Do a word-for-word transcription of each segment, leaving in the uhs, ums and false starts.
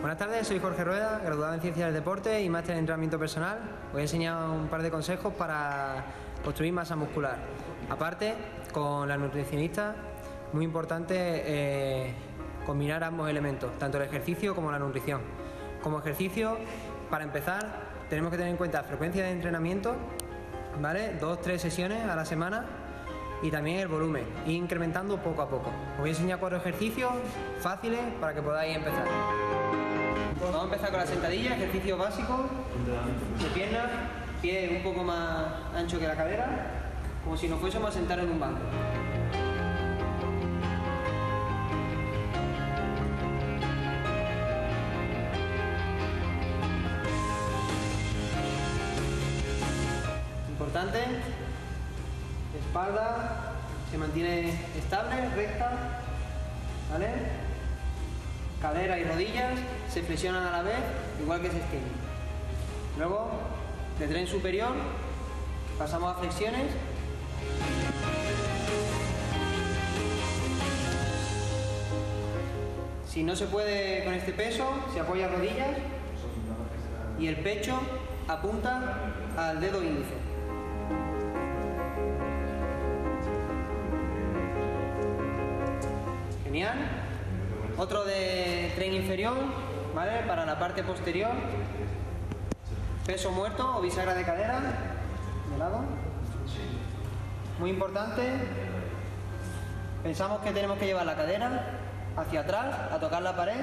Buenas tardes, soy Jorge Rueda, graduado en Ciencias del Deporte y máster en Entrenamiento Personal. Voy a enseñar un par de consejos para construir masa muscular. Aparte, con la nutricionista, muy importante eh, combinar ambos elementos, tanto el ejercicio como la nutrición. Como ejercicio, para empezar, tenemos que tener en cuenta la frecuencia de entrenamiento, ¿vale? Dos, tres sesiones a la semana y también el volumen, ir incrementando poco a poco. Os voy a enseñar cuatro ejercicios fáciles para que podáis empezar. Vamos a empezar con la sentadilla, ejercicio básico de piernas, pie un poco más ancho que la cadera, como si nos fuésemos a sentar en un banco. Importante, espalda se mantiene estable, recta, ¿vale? Cadera y rodillas se flexionan a la vez, igual que se extienden. Luego, de tren superior, pasamos a flexiones. Si no se puede con este peso, se apoya rodillas y el pecho apunta al dedo índice. Genial. Otro de tren inferior, ¿vale? Para la parte posterior. Peso muerto o bisagra de cadera. De lado. Muy importante. Pensamos que tenemos que llevar la cadera hacia atrás, a tocar la pared.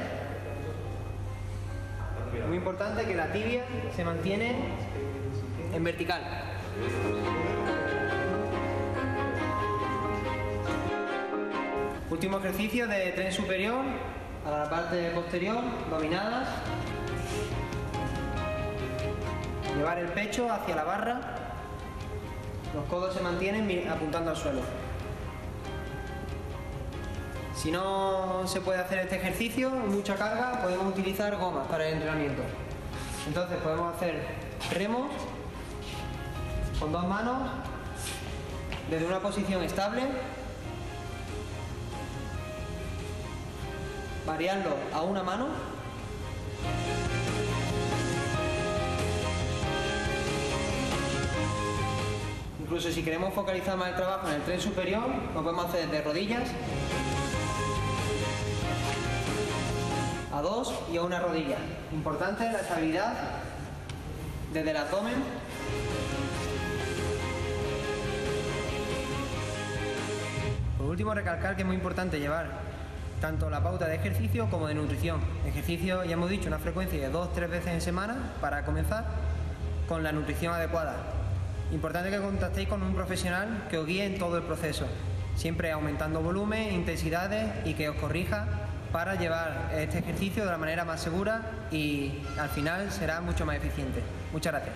Muy importante que la tibia se mantiene en vertical. Último ejercicio de tren superior a la parte posterior, dominadas. Llevar el pecho hacia la barra. Los codos se mantienen apuntando al suelo. Si no se puede hacer este ejercicio, mucha carga, podemos utilizar gomas para el entrenamiento. Entonces podemos hacer remos con dos manos desde una posición estable. Variarlo a una mano. Incluso si queremos focalizar más el trabajo en el tren superior, lo podemos hacer de rodillas a dos y a una rodilla. Importante la estabilidad desde el abdomen. Por último, recalcar que es muy importante llevar tanto la pauta de ejercicio como de nutrición. Ejercicio, ya hemos dicho, una frecuencia de dos a tres veces en semana para comenzar con la nutrición adecuada. Importante que contactéis con un profesional que os guíe en todo el proceso, siempre aumentando volumen, intensidades y que os corrija para llevar este ejercicio de la manera más segura y al final será mucho más eficiente. Muchas gracias.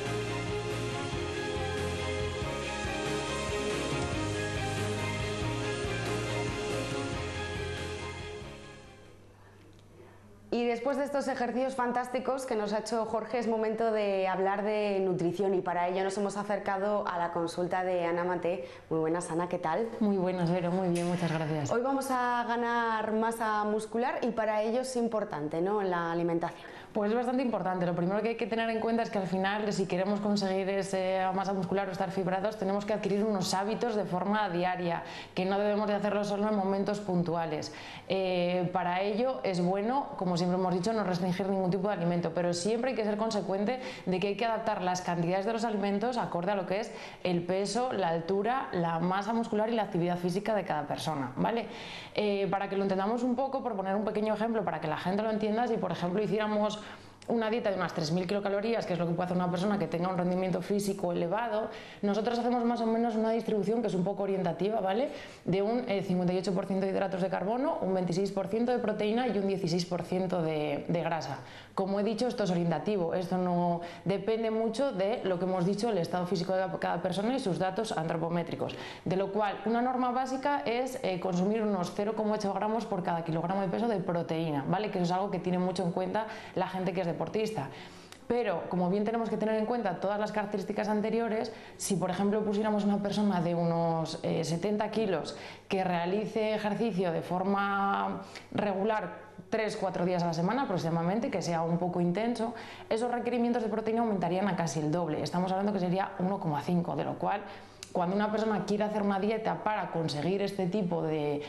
Y después de estos ejercicios fantásticos que nos ha hecho Jorge, es momento de hablar de nutrición y para ello nos hemos acercado a la consulta de Ana Maté. Muy buenas, Ana, ¿qué tal? Muy buenas, Vero, muy bien, muchas gracias. Hoy vamos a ganar masa muscular y para ello es importante, ¿no?, en la alimentación. Pues es bastante importante. Lo primero que hay que tener en cuenta es que al final, si queremos conseguir esa masa muscular o estar fibrados, tenemos que adquirir unos hábitos de forma diaria, que no debemos de hacerlo solo en momentos puntuales. Eh, para ello es bueno, como siempre hemos dicho, no restringir ningún tipo de alimento, pero siempre hay que ser consecuente de que hay que adaptar las cantidades de los alimentos acorde a lo que es el peso, la altura, la masa muscular y la actividad física de cada persona, ¿vale? Eh, para que lo entendamos un poco, por poner un pequeño ejemplo, para que la gente lo entienda, si por ejemplo hiciéramos una dieta de unas tres mil kilocalorías, que es lo que puede hacer una persona que tenga un rendimiento físico elevado, nosotros hacemos más o menos una distribución que es un poco orientativa, ¿vale? De un eh, cincuenta y ocho por ciento de hidratos de carbono, un veintiséis por ciento de proteína y un dieciséis por ciento de, de grasa. Como he dicho, esto es orientativo, esto no depende mucho de lo que hemos dicho, el estado físico de cada persona y sus datos antropométricos. De lo cual, una norma básica es eh, consumir unos cero coma ocho gramos por cada kilogramo de peso de proteína, ¿vale? Que eso es algo que tiene mucho en cuenta la gente que es deportista. Pero, como bien tenemos que tener en cuenta todas las características anteriores, si por ejemplo pusiéramos una persona de unos eh, setenta kilos que realice ejercicio de forma regular tres cuatro días a la semana aproximadamente, que sea un poco intenso, esos requerimientos de proteína aumentarían a casi el doble. Estamos hablando que sería uno coma cinco, de lo cual cuando una persona quiere hacer una dieta para conseguir este tipo de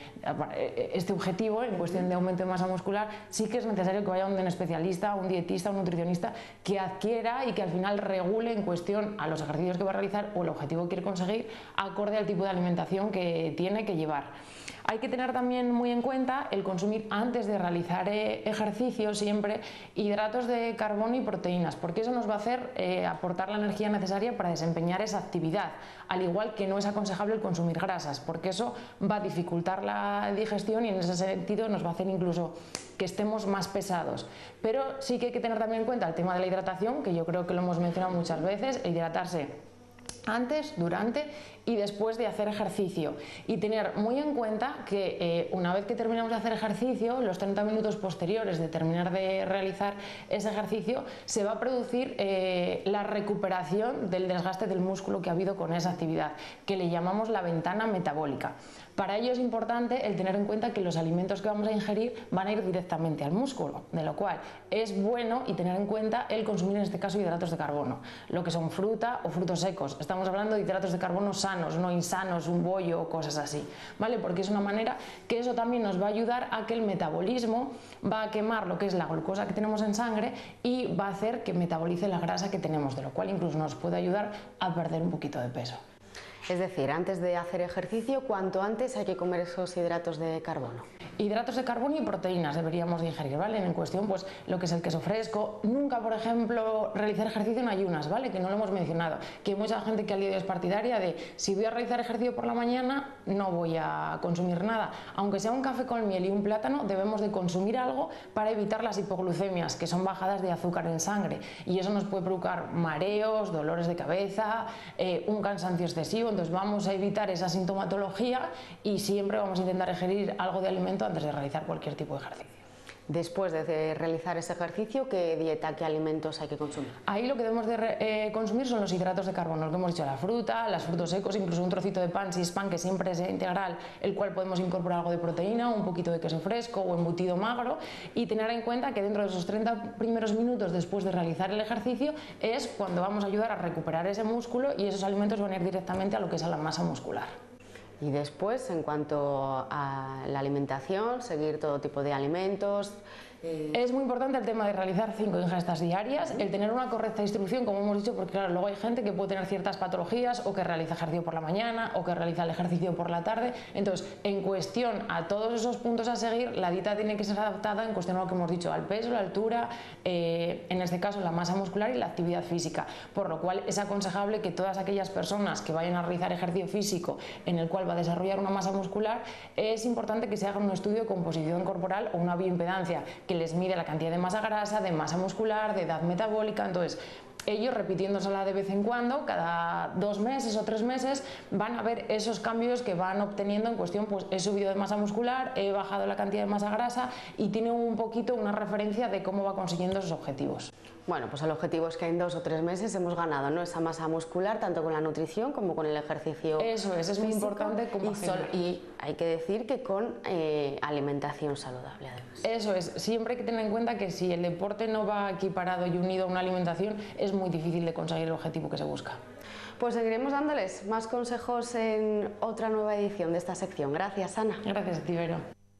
este objetivo en cuestión de aumento de masa muscular, sí que es necesario que vaya a un especialista, un dietista, un nutricionista que adquiera y que al final regule en cuestión a los ejercicios que va a realizar o el objetivo que quiere conseguir acorde al tipo de alimentación que tiene que llevar. Hay que tener también muy en cuenta el consumir antes de realizar eh, ejercicio siempre hidratos de carbono y proteínas, porque eso nos va a hacer eh, aportar la energía necesaria para desempeñar esa actividad, al igual que no es aconsejable el consumir grasas, porque eso va a dificultar la digestión y en ese sentido nos va a hacer incluso que estemos más pesados. Pero sí que hay que tener también en cuenta el tema de la hidratación, que yo creo que lo hemos mencionado muchas veces, el hidratarse antes, durante y después de hacer ejercicio, y tener muy en cuenta que eh, una vez que terminamos de hacer ejercicio, los treinta minutos posteriores de terminar de realizar ese ejercicio, se va a producir eh, la recuperación del desgaste del músculo que ha habido con esa actividad, que le llamamos la ventana metabólica. Para ello es importante el tener en cuenta que los alimentos que vamos a ingerir van a ir directamente al músculo, de lo cual es bueno y tener en cuenta el consumir en este caso hidratos de carbono, lo que son fruta o frutos secos. Estamos hablando de hidratos de carbono sanos, no insanos, un bollo o cosas así, ¿vale? Porque es una manera que eso también nos va a ayudar a que el metabolismo va a quemar lo que es la glucosa que tenemos en sangre y va a hacer que metabolice la grasa que tenemos, de lo cual incluso nos puede ayudar a perder un poquito de peso. Es decir, antes de hacer ejercicio, ¿cuánto antes hay que comer esos hidratos de carbono? Hidratos de carbono y proteínas deberíamos de ingerir, ¿vale? En cuestión, pues lo que es el queso fresco. Nunca, por ejemplo, realizar ejercicio en ayunas, ¿vale? Que no lo hemos mencionado. Que hay mucha gente que al día es partidaria de si voy a realizar ejercicio por la mañana, no voy a consumir nada. Aunque sea un café con miel y un plátano, debemos de consumir algo para evitar las hipoglucemias, que son bajadas de azúcar en sangre. Y eso nos puede provocar mareos, dolores de cabeza, eh, un cansancio excesivo. Entonces vamos a evitar esa sintomatología y siempre vamos a intentar ingerir algo de alimento antes de realizar cualquier tipo de ejercicio. Después de realizar ese ejercicio, ¿qué dieta, qué alimentos hay que consumir? Ahí lo que debemos de eh, consumir son los hidratos de carbono, lo que hemos dicho, la fruta, los frutos secos, incluso un trocito de pan, si es pan que siempre es integral, el cual podemos incorporar algo de proteína, un poquito de queso fresco o embutido magro, y tener en cuenta que dentro de esos treinta primeros minutos después de realizar el ejercicio es cuando vamos a ayudar a recuperar ese músculo y esos alimentos van a ir directamente a lo que es a la masa muscular. Y después, en cuanto a la alimentación, seguir todo tipo de alimentos. Eh... Es muy importante el tema de realizar cinco ingestas diarias, el tener una correcta distribución, como hemos dicho, porque claro, luego hay gente que puede tener ciertas patologías o que realiza ejercicio por la mañana o que realiza el ejercicio por la tarde. Entonces, en cuestión a todos esos puntos a seguir, la dieta tiene que ser adaptada en cuestión a lo que hemos dicho, al peso, la altura, eh, en este caso la masa muscular y la actividad física, por lo cual es aconsejable que todas aquellas personas que vayan a realizar ejercicio físico en el cual va a desarrollar una masa muscular, es importante que se haga un estudio de composición corporal o una bioimpedancia que les mide la cantidad de masa grasa, de masa muscular, de edad metabólica. Entonces ellos, repitiéndosela de vez en cuando, cada dos meses o tres meses, van a ver esos cambios que van obteniendo en cuestión, pues he subido de masa muscular, he bajado la cantidad de masa grasa, y tiene un poquito una referencia de cómo va consiguiendo esos objetivos. Bueno, pues el objetivo es que en dos o tres meses hemos ganado, ¿no?, esa masa muscular, tanto con la nutrición como con el ejercicio. Eso es, es muy importante y, sol, y hay que decir que con eh, alimentación saludable además. Eso es, siempre hay que tener en cuenta que si el deporte no va equiparado y unido a una alimentación, es muy difícil de conseguir el objetivo que se busca. Pues seguiremos dándoles más consejos en otra nueva edición de esta sección. Gracias, Ana. Gracias a ti, Vero.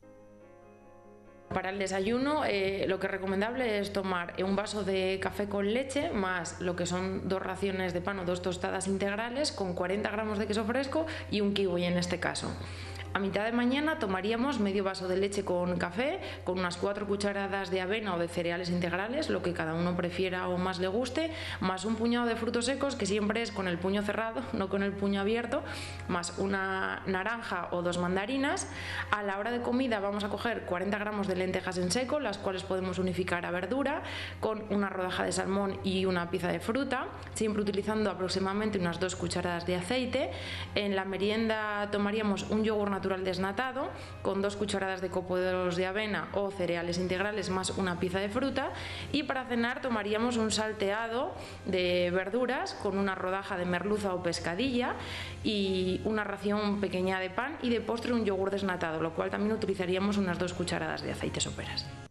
Para el desayuno, eh, lo que es recomendable es tomar un vaso de café con leche más lo que son dos raciones de pan o dos tostadas integrales con cuarenta gramos de queso fresco y un kiwi en este caso. A mitad de mañana tomaríamos medio vaso de leche con café, con unas cuatro cucharadas de avena o de cereales integrales, lo que cada uno prefiera o más le guste, más un puñado de frutos secos, que siempre es con el puño cerrado, no con el puño abierto, más una naranja o dos mandarinas. A la hora de comida vamos a coger cuarenta gramos de lentejas en seco, las cuales podemos unificar a verdura, con una rodaja de salmón y una pieza de fruta, siempre utilizando aproximadamente unas dos cucharadas de aceite. En la merienda tomaríamos un yogur natural desnatado con dos cucharadas de copos de avena o cereales integrales más una pieza de fruta, y para cenar tomaríamos un salteado de verduras con una rodaja de merluza o pescadilla y una ración pequeña de pan, y de postre un yogur desnatado, lo cual también utilizaríamos unas dos cucharadas de aceite soperas.